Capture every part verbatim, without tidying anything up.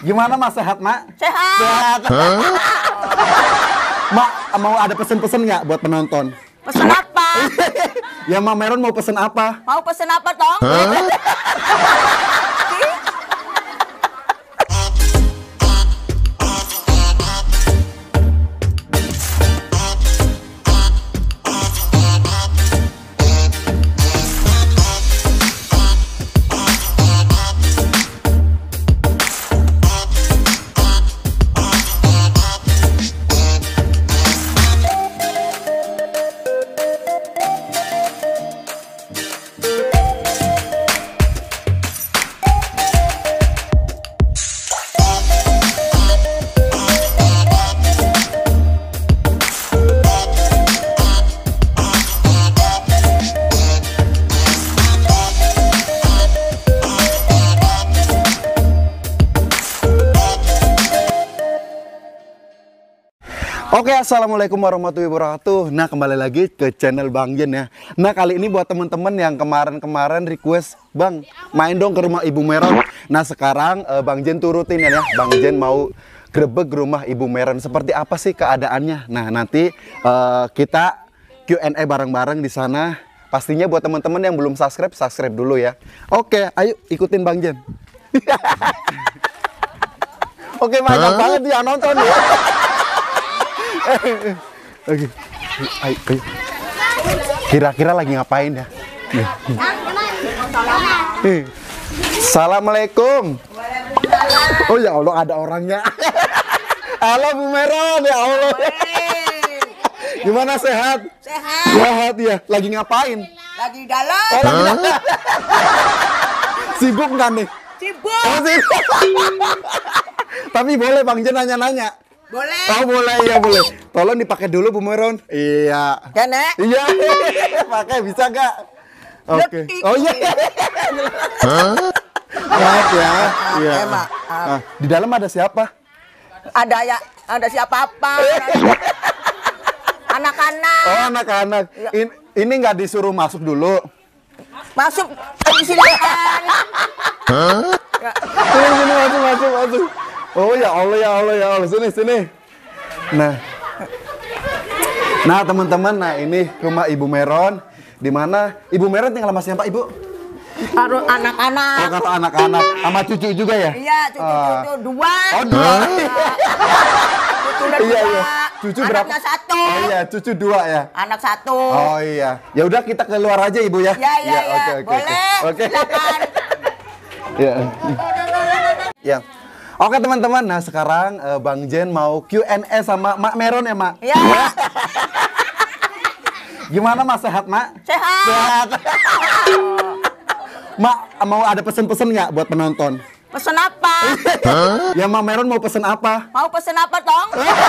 Gimana Mak, sehat Mak? Sehat. Sehat. Mak, mau ada pesen-pesen nggak buat penonton? Pesen apa? Ya Mak Meron mau pesen apa? Mau pesen apa tong? Oke, assalamualaikum warahmatullahi wabarakatuh. Nah, kembali lagi ke channel Bang Jen ya. Nah, kali ini buat teman-teman yang kemarin-kemarin request, Bang, main dong ke rumah Ibu Meron. Nah, sekarang uh, Bang Jen turutin ya. Bang Jen mau grebek rumah Ibu Meron. Seperti apa sih keadaannya? Nah, nanti uh, kita Q and A bareng-bareng di sana. Pastinya buat teman-teman yang belum subscribe, subscribe dulu ya. Oke, ayo ikutin Bang Jen. Oke, banyak banget yang nonton ya. Oke, ayo, ayo. Kira-kira lagi ngapain ya? Assalamualaikum. Oh ya Allah, ada orangnya. Halo Bu Meron, ya Allah. Gimana, sehat? Sehat. Sehat ya. Lagi ngapain? Lagi dalam. Oh, lagi dalam. Sibuk nggak nih? Sibuk. Oh, sibuk. Tapi boleh Bang Jen nanya-nanya. Boleh. Oh boleh, iya boleh. Tolong dipakai dulu Bu Meron. Iya. Ya Nek. Iya. Pakai bisa nggak? Oke. Okay. Oh iya. Maaf ya. Iya. Emang. Ah, di dalam ada siapa? Ada ya, ada siapa-apa. Anak-anak. Oh anak-anak. In, ini nggak disuruh masuk dulu. Masuk. Silakan. Ya. Sini, sini, masuk, masuk, masuk. Oh ya Allah, ya Allah, ya Allah. Sini, sini. Nah. Nah, teman-teman, nah ini rumah Ibu Meron. Di mana Ibu Meron tinggal sama siapa, Ibu? Taruh anak-anak. Oh, kalau anak-anak sama cucu juga ya? Iya, cucu-cucu dua. Oh, dua. Cucu Iya, dua. iya. Cucu berapa? Anaknya satu. Oh iya, cucu dua ya. Anak satu. Oh iya. Ya udah kita keluar aja Ibu ya. Ya, ya, ya. Oke, oke, boleh. Oke. Silakan. Ya. Ya. Oke teman-teman, nah sekarang uh, Bang Jen mau Q and A sama Mak Meron ya Mak? Iya. Gimana Mak, sehat Mak? Sehat. Sehat. Mak, mau ada pesen-pesen nggak buat penonton? Pesen apa? Ya Mak Meron mau pesen apa? Mau pesen apa tong?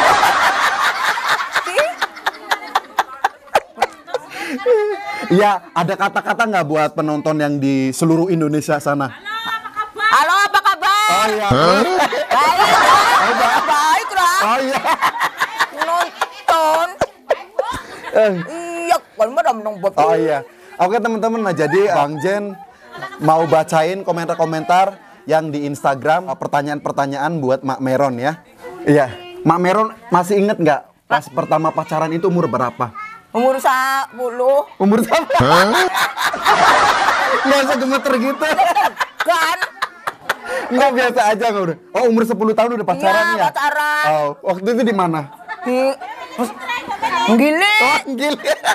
Iya, ada kata-kata nggak buat penonton yang di seluruh Indonesia sana? Halo, apa kabar? Oh iya. Baik, Oh, ba- baik lah. oh iya. Nonton. Eh. Iya, kan mah menang buat. Oh iya. Oke teman-teman, nah jadi Bang Jen mau bacain komentar-komentar yang di Instagram, pertanyaan-pertanyaan buat Mak Meron ya. Iya. Mak Meron masih inget nggak pas pertama pacaran itu umur berapa? Umur sepuluh. Umur berapa? Nggak usah gemeter gitu. Kan? Nggak, biasa aja nggak udah. Oh umur sepuluh tahun udah pacaran Iya, ya? pacaran. Oh, waktu itu di mana? Di Gili. Oh gila.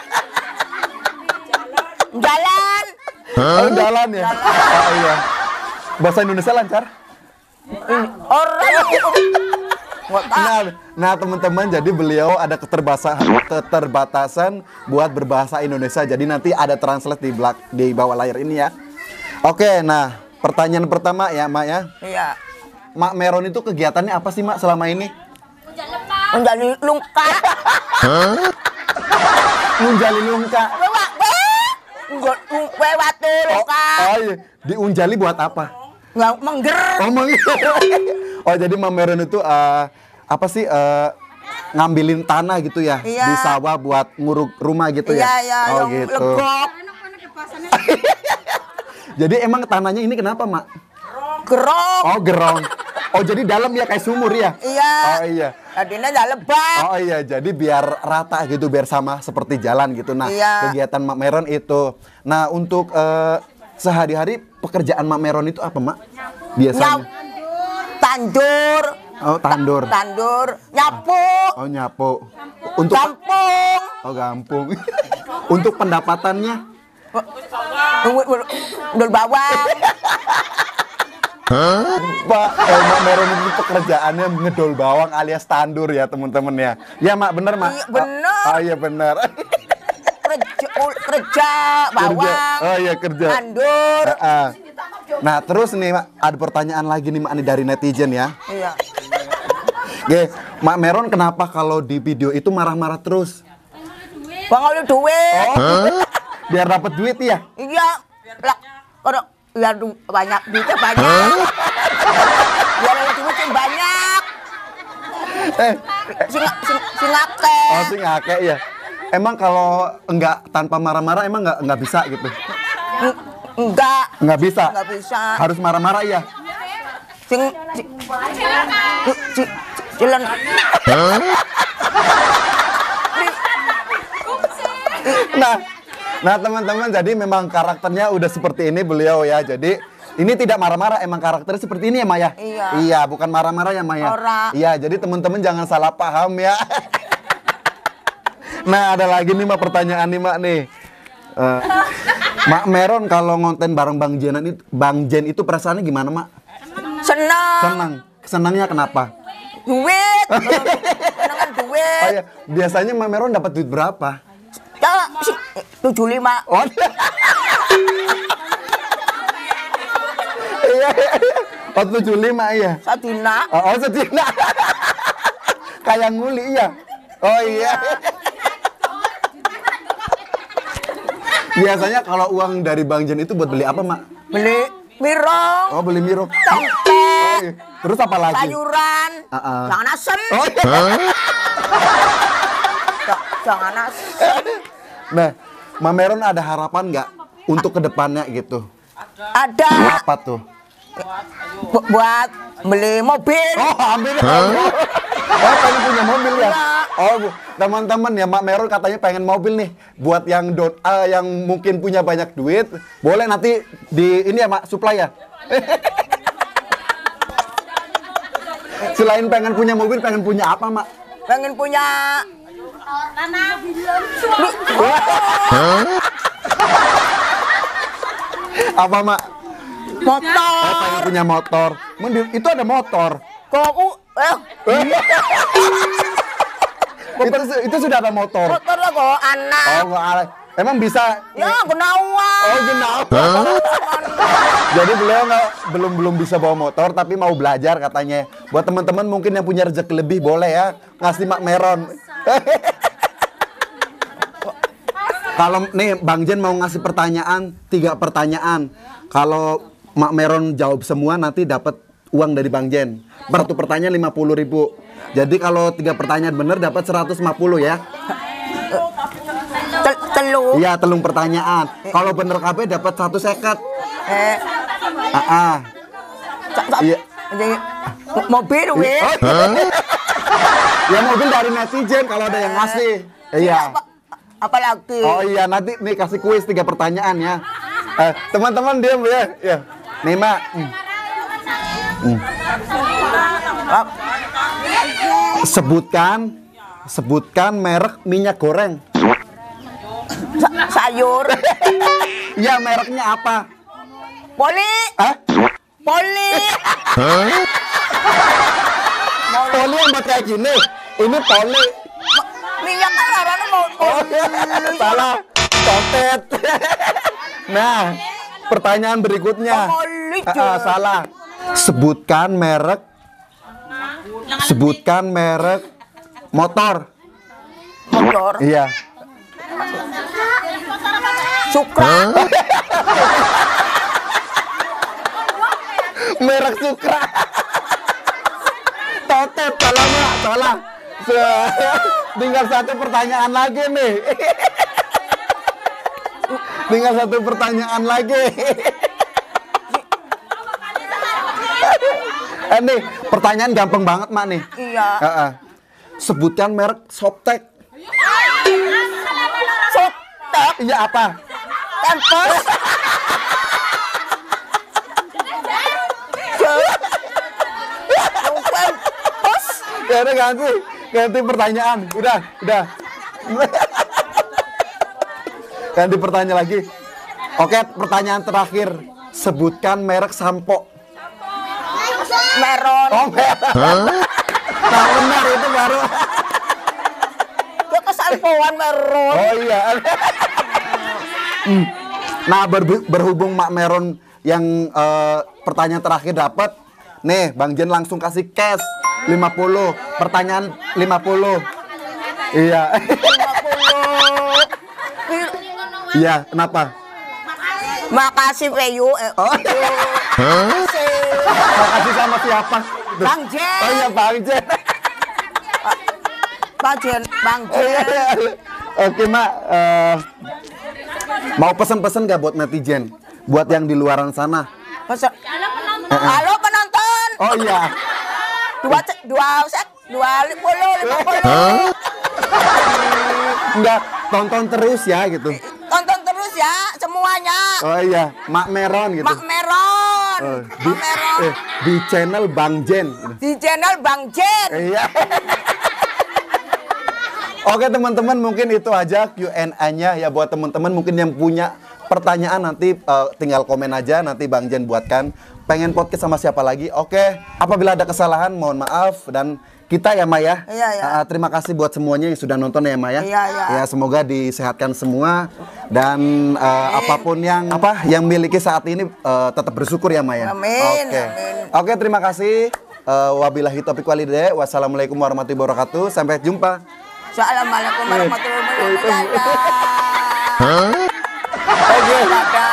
Jalan. Oh jalan ya? Oh iya. Bahasa Indonesia lancar? Orang. Nah, nah teman-teman, jadi beliau ada keterbatasan, keterbatasan buat berbahasa Indonesia. Jadi nanti ada translate di belak di bawah layar ini ya. Oke, nah pertanyaan pertama ya Mak ya. Iya. Mak Meron itu kegiatannya apa sih Mak selama ini? Menjadi luka. Menjali luka. Lewat Enggak lewat luka. Oh iya, diunjali buat apa? Nggak mengger. Oh, meng- oh jadi Mak Meron itu uh, apa sih uh, ngambilin tanah gitu ya, Iya. di sawah buat nguruk rumah gitu Iya, ya? iya, Oh yang gitu. legok. Jadi emang tanahnya ini kenapa Mak? gerong. Oh, gerong. Oh, jadi dalam ya kayak sumur ya? Iya. Oh iya. Tadinya dalam bak. Oh iya, jadi biar rata gitu, biar sama seperti jalan gitu. Nah, Iya. kegiatan Mak Meron itu. Nah, untuk eh, sehari-hari pekerjaan Mak Meron itu apa, Mak? Biasanya? Nyap. Tandur. Oh, tandur. Tandur. Nyapu. Oh, nyapu. Untuk Kampung. Oh, gampung. Untuk pendapatannya? Dul bawang. Pak, eh, Mak Meron itu pekerjaannya ngedol bawang alias tandur ya, teman-teman ya. Ya, Mak, bener, Mak? Iya, bener. Oh, oh iya, bener. Kerja, kerja bawang. Kerja. Oh iya, kerja. Tandur. Ah, ah. Nah, terus nih, Mak, ada pertanyaan lagi nih, Mak, nih dari netizen ya. Iya. Oke, Mak Meron kenapa kalau di video itu marah-marah terus? Bang ada duit. Oh, biar dapat duit ya? Iya. Lah, orang ya du- banyak duitnya banyak. Biar ada duit yang banyak. Eh, Sing sing sing akeh. oh sih ngake ya. Emang kalau enggak tanpa marah-marah emang enggak enggak bisa gitu? Eng- Enggak. Enggak bisa. Enggak bisa. Harus marah-marah ya. Sing sing si jalan. Nah, nah teman-teman, jadi memang karakternya udah seperti ini beliau ya. Jadi ini tidak marah-marah, emang karakternya seperti ini ya, Maya? Iya. Iya, bukan marah-marah ya, Maya? Ora. Iya, jadi teman-teman jangan salah paham ya. Nah, ada lagi nih, Mak, pertanyaan nih, Mak nih. Eh, Mak Meron kalau ngonten bareng Bang Jenan itu, Bang Jen itu perasaannya gimana, Mak? Senang. Senang. Senangnya kenapa? Duit. Senangan duit. Oh ya, biasanya Mak Meron dapat duit berapa? Ya, si tujuh puluh lima. Oh. Iya, iya, iya. Oh, tujuh puluh lima iya. Sadina. Oh, oh setina. Kayak nguli ya. Oh iya. Biasanya kalau uang dari Bang Jen itu buat beli apa, Mak? Beli mirong. Oh, beli miro. Tempe. Oh, iya. Terus apa lagi? Sayuran. Ah, ah. Jangan asem. Oh, iya. Ja- Jangan asem. Nah, Mak Meron ada harapan nggak untuk kedepannya gitu? Ada Apa tuh? bu- buat beli mobil. Oh, ambil. Oh, pengen punya mobil ya? Iya. Oh, Bu. Teman-teman ya, Mak Meron katanya pengen mobil nih. Buat yang dot A yang mungkin punya banyak duit, boleh nanti di ini ya, Mak, supply ya. Selain pengen punya mobil, pengen punya apa, Mak? Pengen punya Apa, Mak? motor. Oh, pengen punya motor. Mending itu ada motor. Koku eh itu itu sudah ada motor. motor lah kok anak. Oh, nggak ada. Emang bisa? Ya kenawan. Oh, kenapa? Jadi beliau nggak belum belum bisa bawa motor tapi mau belajar katanya. Buat teman-teman mungkin yang punya rezeki lebih boleh ya ngasih Mak Meron. Kalau nih Bang Jen mau ngasih pertanyaan, tiga pertanyaan. Kalau Mak Meron jawab semua nanti dapat uang dari Bang Jen. Satu pertanyaan lima puluh ribu. Jadi kalau tiga pertanyaan benar dapat seratus lima puluh ya. Tel- Telu. Iya, telung pertanyaan. Kalau bener K B dapat satu seket. Eh Ah, ah. sa- sa- Iya. Jadi, mobil weh. Oh. Ya mobil dari netizen kalau ada yang ngasih. Iya. Apa, apa lagi? Oh iya, nanti nih kasih kuis tiga pertanyaan ya. Eh, teman-teman diam ya. Ya. Nih, Mak. Hmm. Hmm. Ap- Sebutkan sebutkan merek minyak goreng. sa- sayur. Ya, mereknya apa? Poli. Hah? Poli. Poli yang buat kayak gini. Ini poli. Minyak kan orangnya mau Oh, salah. Cotet. Nah, pertanyaan berikutnya. Poli. Ah, ah, salah. Sebutkan merek. Sebutkan merek motor. motor. Iya. Supra. Merek Supra. Totet, salah, Mak, salah. Se- Tinggal satu pertanyaan lagi nih. Tinggal satu pertanyaan lagi. Eh nih, pertanyaan gampang banget mak nih. Iya. Heeh. Sebutkan merek Softtek. Softtek. Iya apa? Pampers. Pampers. Ya udah ganti, ganti pertanyaan. Udah, udah. Ganti pertanyaan lagi. Oke, pertanyaan terakhir. Sebutkan merek sampo. Meron. Oh, merek. Nah, benar itu baru. Dia kesampoan meron. Oh iya. Hmm. Nah, ber- berhubung Mak Meron yang eh, pertanyaan terakhir dapat, nih Bang Jen langsung kasih cash lima puluh. Pertanyaan lima puluh. Iya. lima puluh. Iya, kenapa? Makasih Peyu. Eh, Oh. Makasih. Makasih sama siapa? Bang Jen. Oh iya, Bang Jen. Bang Jen, Bang Oh, iya, Jen. iya. Oke, Mak. Eh, mau pesen-pesen gak buat netizen? Buat yang di luaran sana? Masa- Halo penonton. Oh iya. Dua ce- dua sek dua puluh lima puluh. Enggak, tonton terus ya gitu. Tonton terus ya semuanya. Oh iya, Mak Meron gitu. Mak Meron. Oh, di, Mak Meron. eh, di channel Bang Jen. Di channel Bang Jen. Iya. Oke teman-teman, mungkin itu aja Q and A-nya ya buat teman-teman mungkin yang punya pertanyaan nanti uh, tinggal komen aja, nanti Bang Jen buatkan. Pengen podcast sama siapa lagi? Oke, apabila ada kesalahan mohon maaf dan kita ya Maya. Iya, iya. Uh, terima kasih buat semuanya yang sudah nonton ya Maya. Iya, iya. Ya semoga disehatkan semua dan uh, apapun yang apa yang miliki saat ini uh, tetap bersyukur ya Maya. Amin, Oke. amin. Oke, terima kasih. Uh, wabillahi taufiq walhidayah. Wassalamualaikum warahmatullahi wabarakatuh. Sampai jumpa. Assalamualaikum warahmatullahi wabarakatuh. Oke. Dadah.